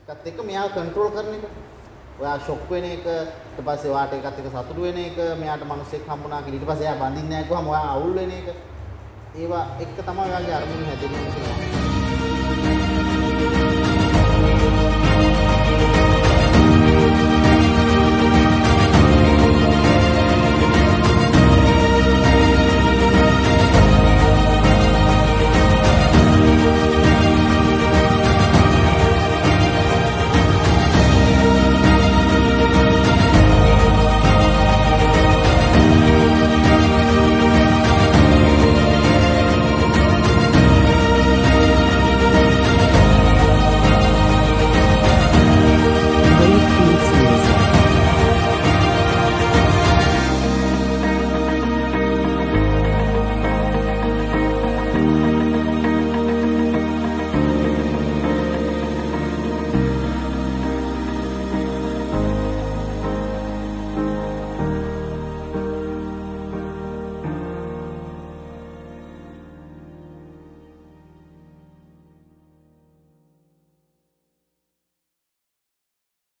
එකත් එක්ක මෙයාව කන්ට්‍රෝල් කරන එක. ඔයා ෂොක් වෙන එක, ඊට පස්සේ ඔයාට එකත් එක්ක සතුටු වෙන එක, මෙයාට මිනිස්සෙක් හම්බුණා කියලා ඊට පස්සේ එයා බඳින්නේ නැහැ කිව්වම ඔයා අවුල් වෙන එක. ඒවා එක්ක තමයි ඔයාගේ අරමුණු හැදෙන්නේ කියලා.